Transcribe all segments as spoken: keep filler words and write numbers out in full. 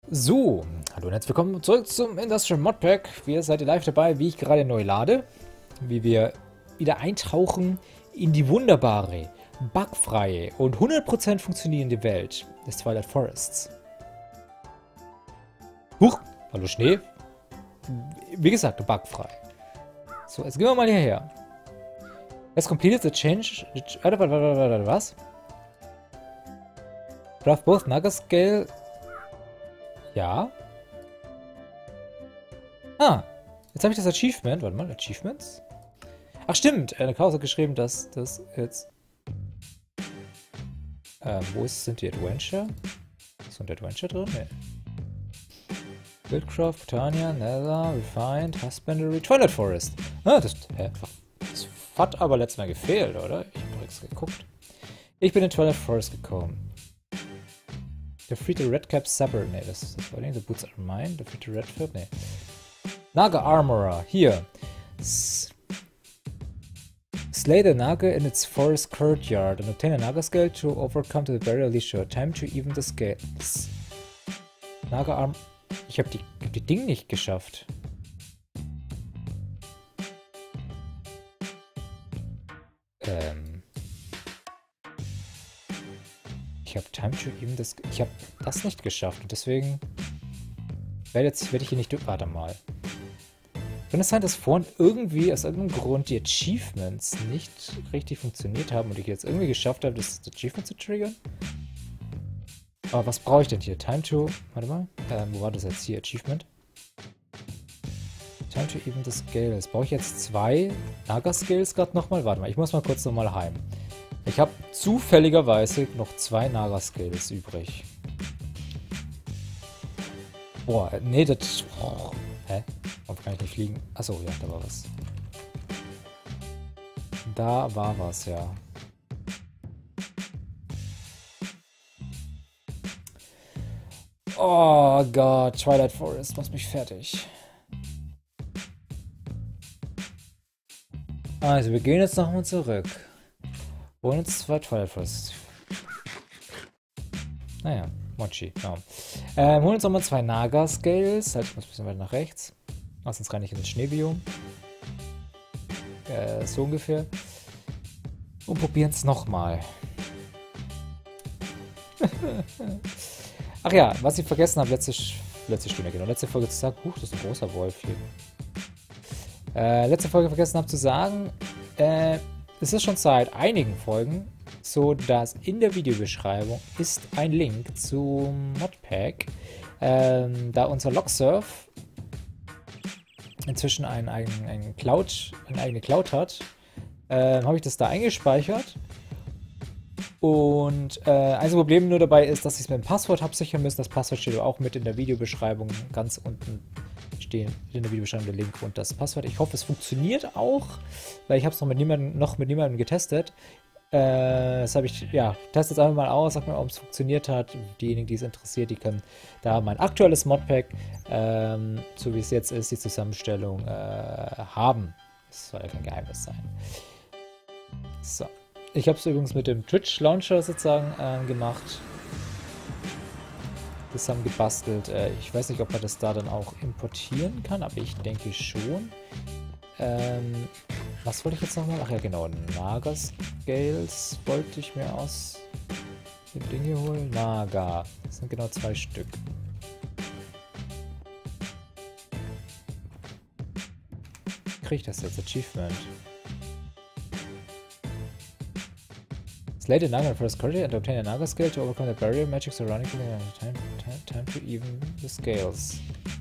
So, hallo und herzlich willkommen zurück zum Industrial Modpack. Wir seid ihr live dabei, wie ich gerade neu lade, wie wir wieder eintauchen in die wunderbare, bugfreie und hundert Prozent funktionierende Welt des Twilight Forests. Huch, hallo Schnee. Wie gesagt, bugfrei. So, jetzt gehen wir mal hierher. Let's complete the change. Warte, warte, warte, warte, was? Craft both Naga Scale. Ja. Ah, jetzt habe ich das Achievement. Warte mal, Achievements? Ach stimmt, äh, Chaos hat geschrieben, dass das jetzt... Ähm, wo ist, sind die Adventure? Ist ein Adventure drin? Nee. Buildcraft, Botania, Nether, Refined, Husbandry, Twilight Forest. Ah, das, hä, das hat aber letztes Mal gefehlt, oder? Ich habe doch extra geguckt. Ich bin in Twilight Forest gekommen. Defeat the Redcap Saber. Nee, das ist das Fighting. The Boots are mine. Defeat the Redcap. Nee. Naga Armorer. Hier. S Slay the Naga in its forest courtyard and obtain a Naga scale to overcome to the barrier leisure. Time to even the scales. Naga Arm. Ich habe die, hab die Ding nicht geschafft. Ähm. Ich habe Time to even das. Ich habe das nicht geschafft und deswegen werde jetzt werde ich hier nicht. Warte mal. Kann es sein, dass vorhin irgendwie aus irgendeinem Grund die Achievements nicht richtig funktioniert haben und ich jetzt irgendwie geschafft habe, das Achievement zu triggern? Aber was brauche ich denn hier? Time to. Warte mal. Ähm, wo war das jetzt hier? Achievement? Time to even the scales. Brauche ich jetzt zwei Naga Scales gerade nochmal? Warte mal, ich muss mal kurz nochmal heim. Ich habe zufälligerweise noch zwei Naga Scales übrig. Boah, nee, das... Oh, hä? Warum kann ich nicht fliegen? Achso, ja, da war was. Da war was, ja. Oh Gott, Twilight Forest macht mich fertig. Also, wir gehen jetzt nochmal zurück. Und jetzt zwei Twilight Forest. Naja, Mochi, genau. Ähm, holen uns nochmal zwei Naga Scales. Halt, ich muss ein bisschen weiter nach rechts. Ach, sonst kann ich ins Schneebiom. Äh, so ungefähr. Und probieren es nochmal. Ach ja, was ich vergessen habe, letzte, letzte Stunde, genau. Letzte Folge zu sagen. Huch, das ist ein großer Wolf hier. Äh, letzte Folge vergessen habe zu sagen. Äh, es ist schon seit einigen Folgen so, dass in der Videobeschreibung ist ein Link zum Modpack. Ähm, da unser Logsurf inzwischen einen eigenen einen Cloud, eine eigene Cloud hat, äh, habe ich das da eingespeichert. Und äh, ein Problem nur dabei ist, dass ich es mit dem Passwort habe sichern müssen. Das Passwort steht auch mit in der Videobeschreibung. Ganz unten stehen in der Videobeschreibung der Link und das Passwort. Ich hoffe, es funktioniert auch, weil ich habe es noch mit niemandem noch mit niemandem getestet. Äh, das habe ich, ja, testet es einfach mal aus, sag mal, ob es funktioniert hat. Diejenigen, die es interessiert, die können da mein aktuelles Modpack, ähm, so wie es jetzt ist, die Zusammenstellung äh, haben. Das soll ja kein Geheimnis sein. So. Ich habe es übrigens mit dem Twitch-Launcher sozusagen äh, gemacht. Zusammen gebastelt. Äh, ich weiß nicht, ob man das da dann auch importieren kann, aber ich denke schon. Ähm, was wollte ich jetzt nochmal? Ach ja, genau. Naga Scales wollte ich mir aus dem Ding hier holen. Naga. Das sind genau zwei Stück. Kriege ich das jetzt? Achievement. Slay the Naga first courage and obtain a Naga scale to overcome the barrier magic surrounding time, time, time to even the scales.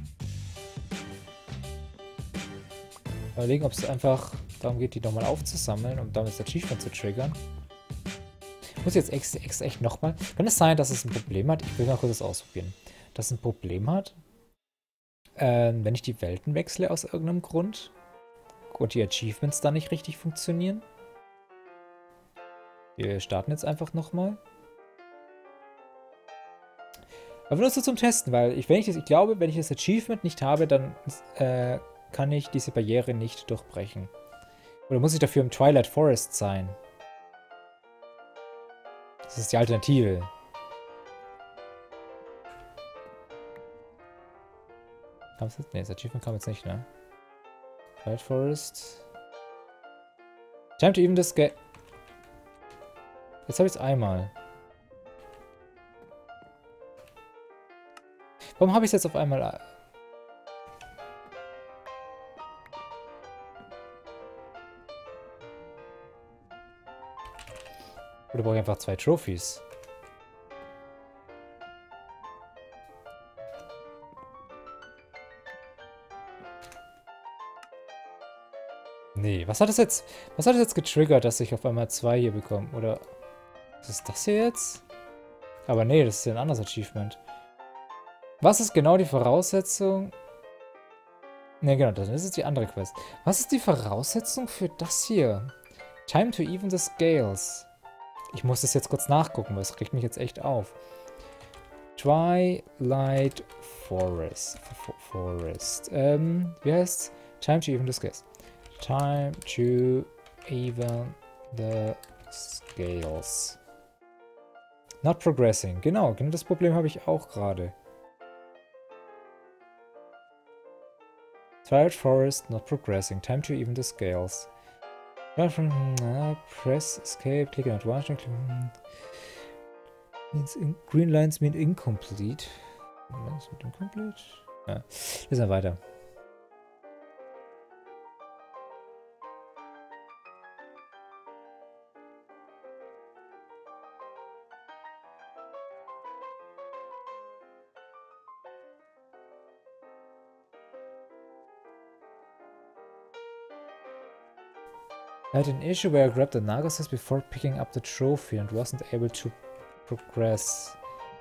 Überlegen, ob es einfach darum geht, die nochmal aufzusammeln, um damit das Achievement zu triggern. Ich muss jetzt echt, echt, echt nochmal. Kann es sein, dass es ein Problem hat? Ich will mal kurz das ausprobieren. Dass es ein Problem hat, äh, wenn ich die Welten wechsle aus irgendeinem Grund und die Achievements dann nicht richtig funktionieren? Wir starten jetzt einfach nochmal. Aber nur so zum Testen, weil ich, wenn ich das, ich glaube, wenn ich das Achievement nicht habe, dann äh, kann ich diese Barriere nicht durchbrechen. Oder muss ich dafür im Twilight Forest sein? Das ist die Alternative. Kam es jetzt? Ne, das Achievement kam jetzt nicht, ne? Twilight Forest. Time to even this game. Jetzt habe ich es einmal. Warum habe ich es jetzt auf einmal? Oder brauche ich einfach zwei Trophies? Nee, was hat das jetzt? Was hat das jetzt getriggert, dass ich auf einmal zwei hier bekomme? Oder was ist das hier jetzt? Aber nee, das ist ja ein anderes Achievement. Was ist genau die Voraussetzung? Ne, genau, das ist die andere Quest. Was ist die Voraussetzung für das hier? Time to even the scales. Ich muss das jetzt kurz nachgucken, weil es regt mich jetzt echt auf. Twilight Forest. Forest. Ähm, wie heißt's? Time to even the scales. Time to even the scales. Not progressing. Genau, genau das Problem habe ich auch gerade. Twilight Forest, not progressing. Time to even the scales. Press escape, click on advantage. Means in, green lines mean incomplete. Green lines mean incomplete. Ja, lesen wir weiter. I had an issue where I grabbed the Nagasys before picking up the trophy and wasn't able to progress.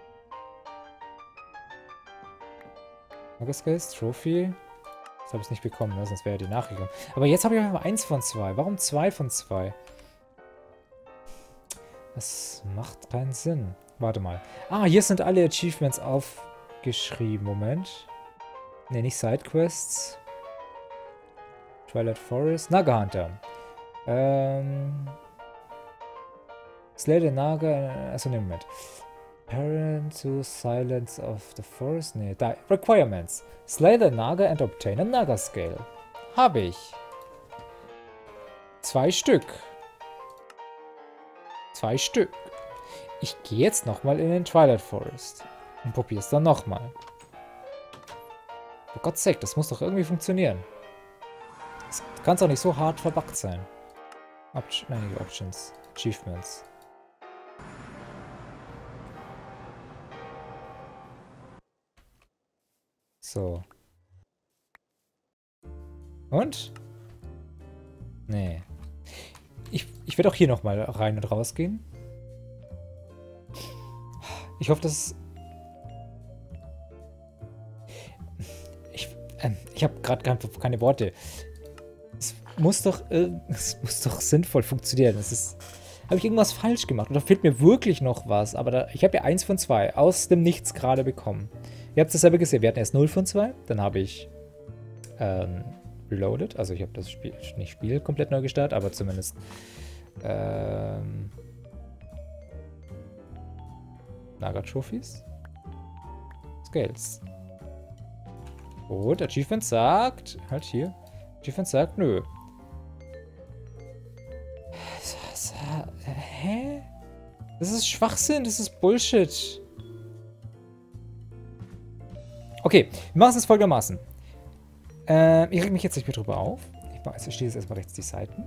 Nagasys, Trophy? Das habe ich nicht bekommen, ne? Sonst wäre ja die nachgegangen. Aber jetzt habe ich einfach eins von zwei. Warum zwei von zwei? Das macht keinen Sinn. Warte mal. Ah, hier sind alle Achievements aufgeschrieben. Moment. Ne, nicht Sidequests. Twilight Forest. Naga Hunter. Ähm. Slay the Naga. Achso, ne, Moment. Parent to Silence of the Forest. Ne, da. Requirements. Slay the Naga and obtain a Naga Scale. Habe ich. Zwei Stück. Zwei Stück. Ich gehe jetzt nochmal in den Twilight Forest. Und probiere es dann nochmal. For God's sake, das muss doch irgendwie funktionieren. Das kann doch nicht so hart verbuggt sein. Opt einige Options. Achievements. So. Und? Nee. Ich, ich werde auch hier nochmal rein und raus gehen. Ich hoffe, dass... Ich, äh, ich habe gerade keine, keine Worte. Es muss doch, äh, es muss doch sinnvoll funktionieren. Es ist... Habe ich irgendwas falsch gemacht? Oder fehlt mir wirklich noch was? Aber da, ich habe ja eins von zwei aus dem Nichts gerade bekommen. Ihr habt es selber gesehen. Wir hatten erst null von zwei. Dann habe ich ähm, reloaded. Also ich habe das Spiel, nicht Spiel komplett neu gestartet, aber zumindest ähm, Naga Trophies. Scales. Und Achievement sagt, halt hier. Achievement sagt, nö. Hä? Das ist Schwachsinn, das ist Bullshit. Okay, wir machen es jetzt folgendermaßen. Äh, ich reg mich jetzt nicht mehr drüber auf. Ich, also ich stehe jetzt erstmal rechts die Seiten.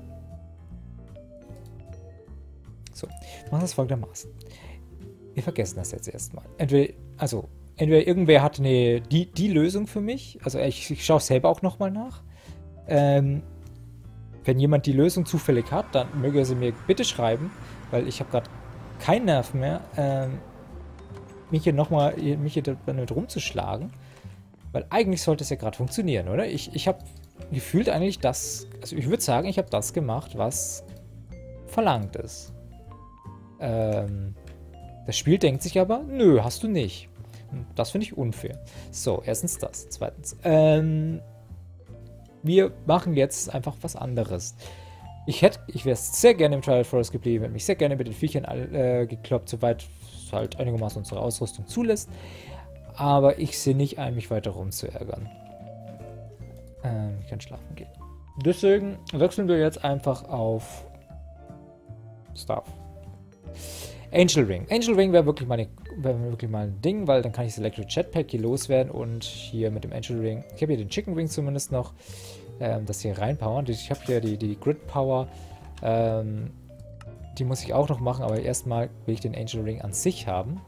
So, wir machen es folgendermaßen. Wir vergessen das jetzt erstmal. Entweder, also, entweder irgendwer hat eine, die, die Lösung für mich. Also ich, ich schaue selber auch nochmal nach. Ähm, wenn jemand die Lösung zufällig hat, dann möge er sie mir bitte schreiben, weil ich habe gerade keinen Nerv mehr, ähm, mich hier nochmal mich hier damit rumzuschlagen. Weil eigentlich sollte es ja gerade funktionieren, oder? Ich, ich habe gefühlt eigentlich das, also ich würde sagen, ich habe das gemacht, was verlangt ist. Ähm, das Spiel denkt sich aber, nö, hast du nicht. Das finde ich unfair. So, erstens das. Zweitens, ähm, wir machen jetzt einfach was anderes. Ich hätte, ich wäre sehr gerne im Twilight Forest geblieben, hätte mich sehr gerne mit den Viechern äh, gekloppt, soweit es halt einigermaßen unsere Ausrüstung zulässt. Aber ich sehe nicht ein, mich weiter rumzuärgern. Ähm, ich kann schlafen gehen. Deswegen wechseln wir jetzt einfach auf Stuff. Angel Ring. Angel Ring wäre wirklich, meine, wär wirklich mal ein Ding, weil dann kann ich das Electric Jetpack hier loswerden und hier mit dem Angel Ring, ich habe hier den Chicken Ring zumindest noch, ähm, das hier reinpowern. Ich habe hier die, die Grid Power, ähm, die muss ich auch noch machen, aber erstmal will ich den Angel Ring an sich haben.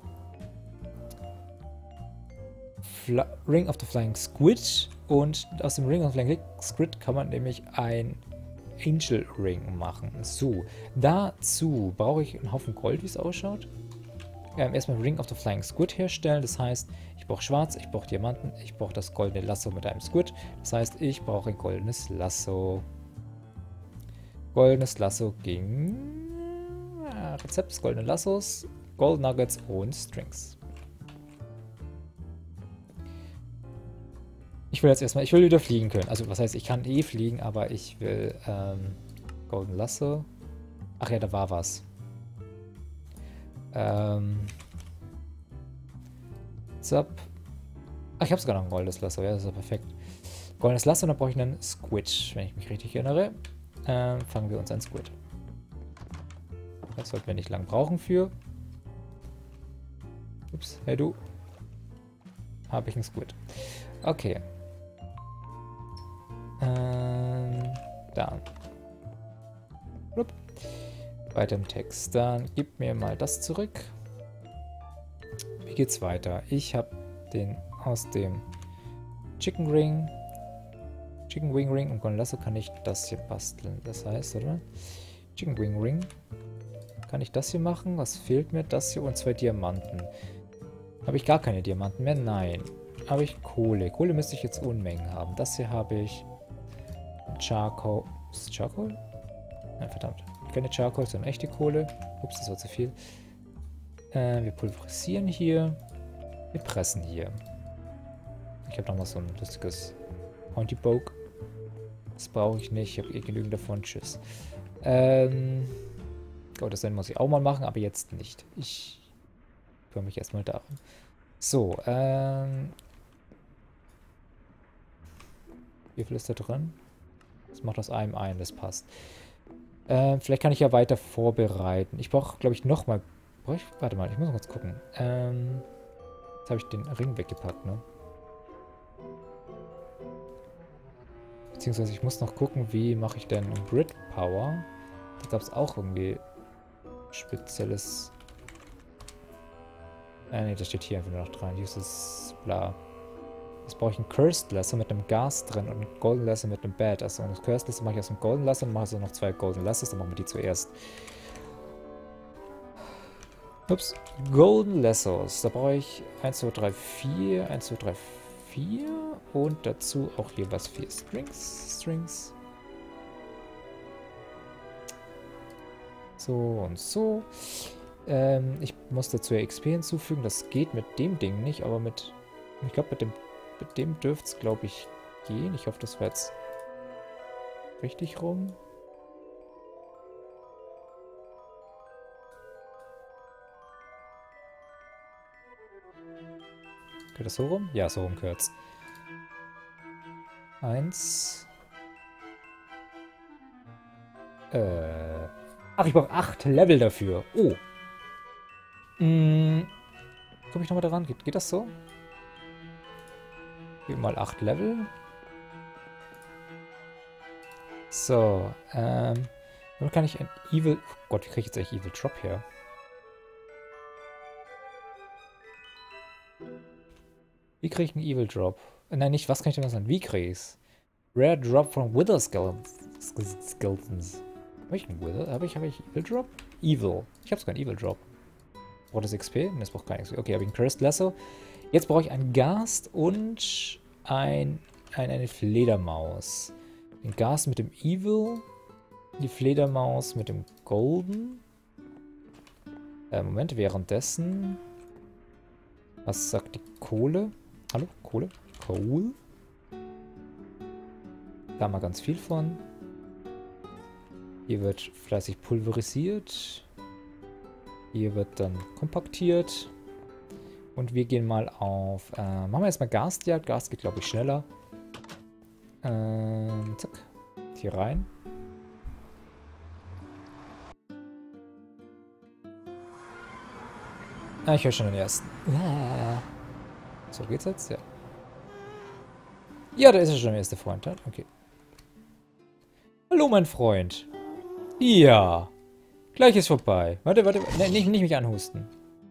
Fla Ring of the Flying Squid und aus dem Ring of the Flying Squid kann man nämlich ein Angel Ring machen. So, dazu brauche ich einen Haufen Gold, wie es ausschaut. Ähm, erstmal Ring of the Flying Squid herstellen. Das heißt, ich brauche Schwarz, ich brauche Diamanten, ich brauche das goldene Lasso mit einem Squid. Das heißt, ich brauche ein goldenes Lasso. Goldenes Lasso ging... Ja, Rezept des goldenen Lassos, Gold Nuggets und Strings. Ich will jetzt erstmal, ich will wieder fliegen können. Also, was heißt, ich kann eh fliegen, aber ich will ähm, Golden Lasso. Ach ja, da war was. Ähm. Zap. Ach, ich habe sogar noch ein goldenes Lasso. Ja, das ist ja perfekt. Goldenes Lasso, dann brauche ich einen Squid, wenn ich mich richtig erinnere. Ähm, fangen wir uns an Squid. Das sollten wir nicht lang brauchen für. Ups, hey du. Habe ich einen Squid. Okay. Ähm, dann. Blub. Weiter im Text. Dann gib mir mal das zurück. Wie geht's weiter? Ich habe den aus dem Chicken Ring. Chicken Wing Ring und Golden Lasso kann ich das hier basteln. Das heißt, oder? Chicken Wing Ring. Kann ich das hier machen? Was fehlt mir? Das hier und zwei Diamanten. Habe ich gar keine Diamanten mehr? Nein. Habe ich Kohle. Kohle müsste ich jetzt Unmengen haben. Das hier habe ich. Charcoal. Ist das Charcoal? Nein, verdammt. Keine Charcoal, sondern echte Kohle. Ups, das war zu viel. Äh, wir pulverisieren hier. Wir pressen hier. Ich habe nochmal so ein lustiges Pointy Poke. Das brauche ich nicht. Ich habe eh genügend davon. Tschüss. Ähm. Oh, das muss ich auch mal machen, aber jetzt nicht. Ich kümmere mich erstmal darum. So, ähm. Wie viel ist da drin? Das macht aus einem ein, das passt. Ähm, vielleicht kann ich ja weiter vorbereiten. Ich brauche, glaube ich, nochmal. Warte mal, ich muss noch kurz gucken. Ähm. Jetzt habe ich den Ring weggepackt, ne? Beziehungsweise ich muss noch gucken, wie mache ich denn Grid Power. Da gab es auch irgendwie spezielles. Äh, ne, das steht hier einfach nur noch dran. Dieses bla. Jetzt brauche ich ein Cursed Lasso mit einem Gas drin und ein Golden Lasso mit einem Bad. Also das Cursed Lasso mache ich aus dem Golden Lasso und mache also noch zwei Golden Lassos, dann machen wir die zuerst. Ups. Golden Lassos. Da brauche ich eins, zwei, drei, vier. eins, zwei, drei, vier. Und dazu auch jeweils vier Strings. Strings. So und so. Ähm, ich muss dazu ja X P hinzufügen. Das geht mit dem Ding nicht, aber mit... Ich glaube, mit dem, mit dem dürfte es, glaube ich, gehen. Ich hoffe, das war jetzt richtig rum. Geht das so rum? Ja, so rum gehört's. Eins. Äh. Ach, ich brauche acht Level dafür. Oh. Hm. Komme ich nochmal daran? Geht, geht das so? Geben mal acht Level. So. Ähm. Dann kann ich ein Evil... Oh Gott, wie kriege ich jetzt eigentlich Evil Drop her? Wie kriege ich einen Evil Drop? Nein, nicht, was kann ich denn sagen? Wie kriege ich es? Rare Drop from Wither Skeletons. Habe ich einen Wither? Habe ich, habe ich Evil Drop? Evil. Ich habe sogar einen Evil Drop. Braucht das X P? Ne, das braucht kein X P. Okay, habe ich einen Cursed Lasso. Jetzt brauche ich einen Gast und ein, ein, eine Fledermaus. Den Gast mit dem Evil. Die Fledermaus mit dem Golden. Äh, Moment, währenddessen... Was sagt die Kohle? Hallo? Kohle? Coal? Da haben wir ganz viel von. Hier wird fleißig pulverisiert. Hier wird dann kompaktiert. Und wir gehen mal auf... Äh, machen wir erstmal Gasjagd. Gas geht, glaube ich, schneller. Ähm, zack. Hier rein. Ah, ich höre schon den ersten. So geht's jetzt? Ja. Ja, da ist er schon, der erste Freund. Okay. Hallo, mein Freund. Ja. Gleich ist vorbei. Warte, warte. Ne, nicht, nicht mich anhusten.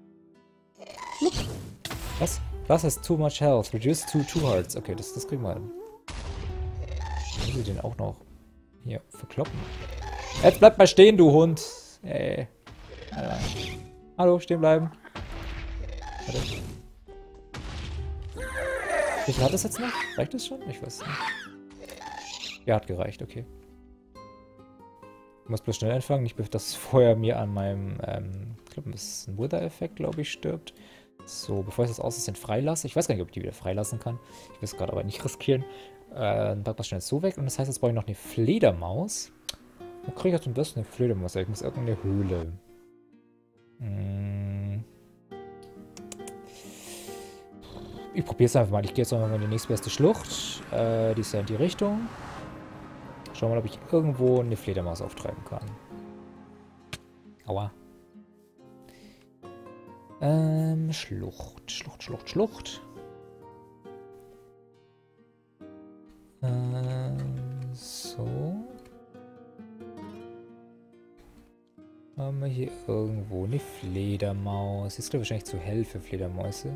Was? Was ist too much health? Reduce to two hearts. Okay, das, das kriegen wir hin. Muss ich den auch noch hier verkloppen? Jetzt bleib mal stehen, du Hund. Ey. Ja. Hallo, stehen bleiben. Warte. Wie viel hat das jetzt noch? Reicht das schon? Ich weiß nicht. Ja, hat gereicht, okay. Ich muss bloß schnell anfangen, nicht dass es vorher mir an meinem, ähm, ich glaube, das ist ein Wither-Effekt, glaube ich, stirbt. So, bevor ich das Aussehen freilasse. Ich weiß gar nicht, ob ich die wieder freilassen kann. Ich will es gerade aber nicht riskieren. Äh, dann packt das schnell so weg. Und das heißt, jetzt brauche ich noch eine Fledermaus. Wo kriege ich jetzt denn das? Eine Fledermaus? Ich muss irgendeine Höhle. Hm. Ich probiere es einfach mal. Ich gehe jetzt mal in die nächstbeste Schlucht. Äh, die ist ja in die Richtung. Schauen wir mal, ob ich irgendwo eine Fledermaus auftreiben kann. Aua. Ähm, Schlucht, Schlucht, Schlucht, Schlucht. Ähm, so. Haben wir hier irgendwo eine Fledermaus. Ist, glaube ich, wahrscheinlich zu hell für Fledermäuse.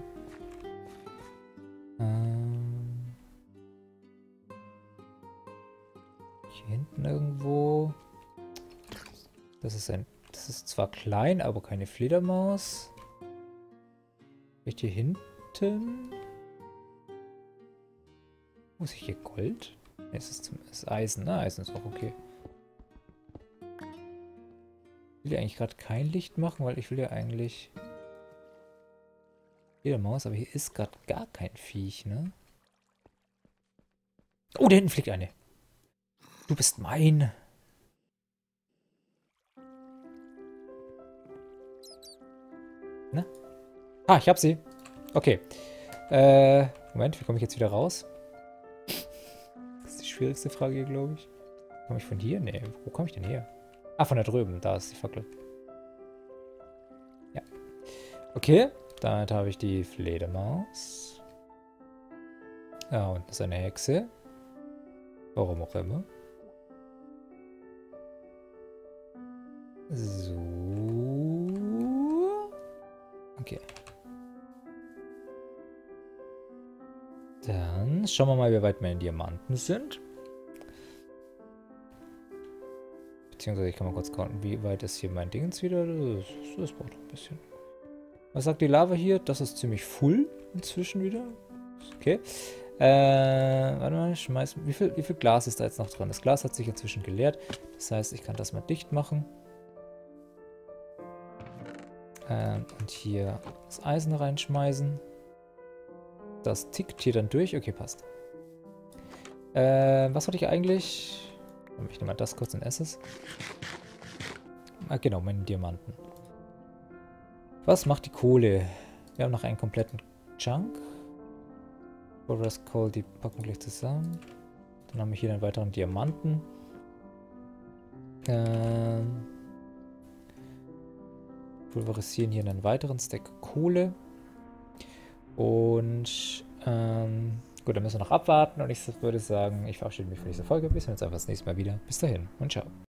Ähm. Hier hinten irgendwo. Das ist ein. Das ist zwar klein, aber keine Fledermaus. Vielleicht hier hinten? Muss ich hier Gold? Ne, es ist, zum, es ist Eisen, ne? Eisen ist auch okay. Ich will ja eigentlich gerade kein Licht machen, weil ich will ja eigentlich... Fledermaus, aber hier ist gerade gar kein Viech, ne? Oh, da hinten fliegt eine. Du bist mein. Ne? Ah, ich hab sie. Okay. Äh, Moment, wie komme ich jetzt wieder raus? Das ist die schwierigste Frage hier, glaube ich. Komme ich von hier? Nee, wo komme ich denn her? Ah, von da drüben. Da ist die Fackel. Ja. Okay, damit habe ich die Fledermaus. Ja, und das ist eine Hexe. Warum auch immer. So. Okay. Dann schauen wir mal, wie weit meine Diamanten sind. Beziehungsweise ich kann mal kurz counten, wie weit ist hier mein Dingens wieder. Das, das braucht ein bisschen. Was sagt die Lava hier? Das ist ziemlich full inzwischen wieder. Okay. Äh, warte mal, schmeiß. Wie viel, wie viel Glas ist da jetzt noch drin? Das Glas hat sich inzwischen geleert. Das heißt, ich kann das mal dicht machen. Ähm, und hier das Eisen reinschmeißen. Das tickt hier dann durch. Okay, passt. Äh, was hatte ich eigentlich? Ich nehme mal das kurz in Esses. Ah, genau, meine Diamanten. Was macht die Kohle? Wir haben noch einen kompletten Chunk. Forest Coal, die packen wir gleich zusammen. Dann haben wir hier einen weiteren Diamanten. Ähm, pulverisieren hier einen weiteren Stack Kohle. Und ähm, gut, dann müssen wir noch abwarten. Und ich würde sagen, ich verabschiede mich von dieser Folge. Bis wir uns einfach das nächste Mal wieder. Bis dahin und ciao.